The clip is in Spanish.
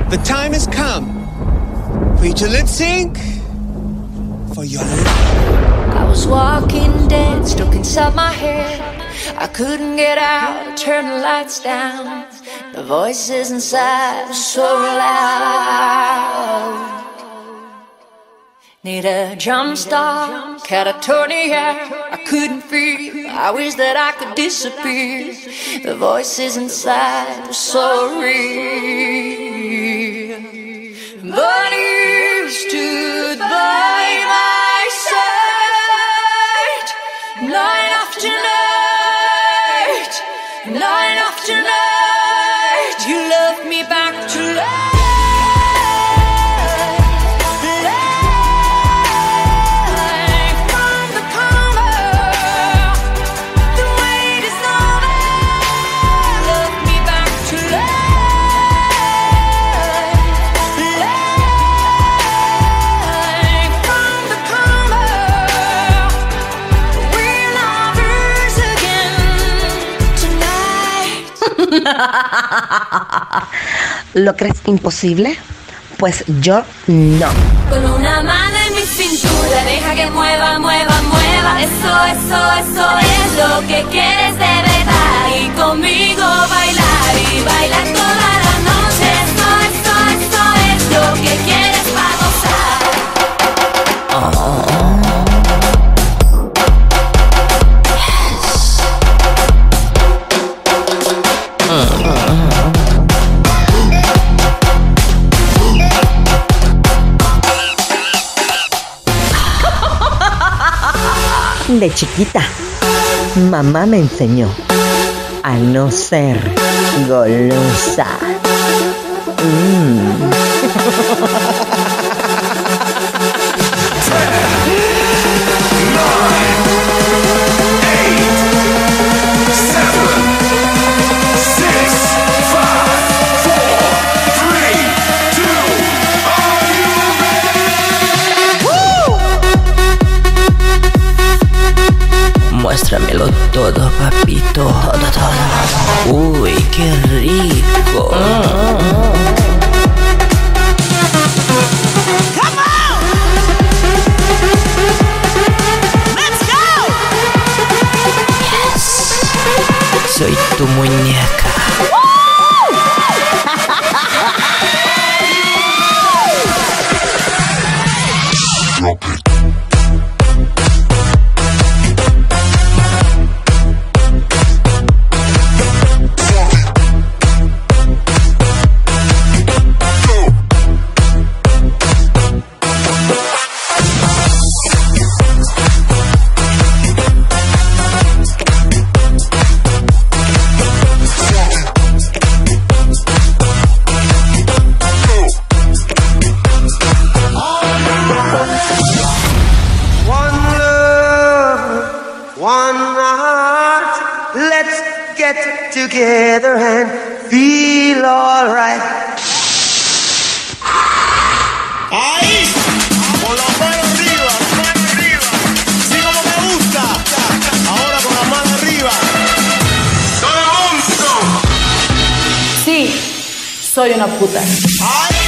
The time has come for you to lip sync for your life. I was walking dead, stuck inside my head. I couldn't get out, turn the lights down. The voices inside were so loud. Need a jump start, catatonia. I couldn't feel, I wish that I could disappear. The voices inside were so real. But you stood by my side, night after night, night after night. You loved me back to life. ¿Lo crees imposible? Pues yo no. Con una mano en mi cintura, deja que mueva, mueva, mueva. Eso es lo que quieres de verdad. Y conmigo bailar y bailar toda la noche. Eso es lo que quieres para gozar. De chiquita, mamá me enseñó a no ser golosa. Muéstramelo todo, papito. Todo, todo. Uy, qué rico. Come on! Let's go! Yes. Soy tu muñeca. Together and feel alright. Ahí, con la mano arriba, sí como me gusta. Ahora con la mano arriba. ¡Todo el mundo! Sí, soy una puta. ¡Ay!